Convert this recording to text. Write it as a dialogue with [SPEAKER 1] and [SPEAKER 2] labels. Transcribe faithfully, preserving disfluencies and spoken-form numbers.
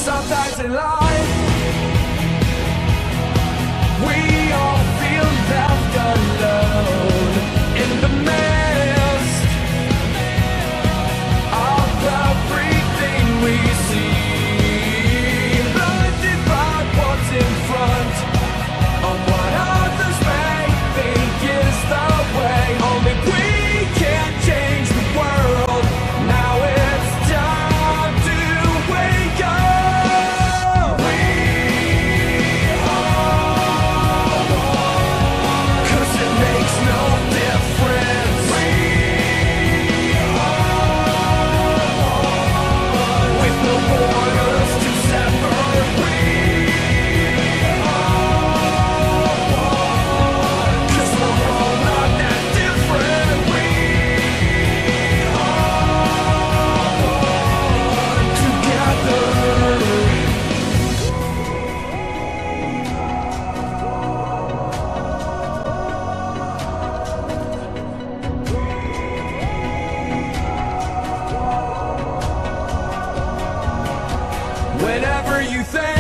[SPEAKER 1] Sometimes in life, we all feel left alone in the mist of everything we see, blinded by what's in front of what others may think is the way. Only we can change the world. Now it's time to wake up. We are one, 'cause it makes no difference. We are one, with no borders to separate. We are one, 'cause we're all not that different. We are one together. Whenever you think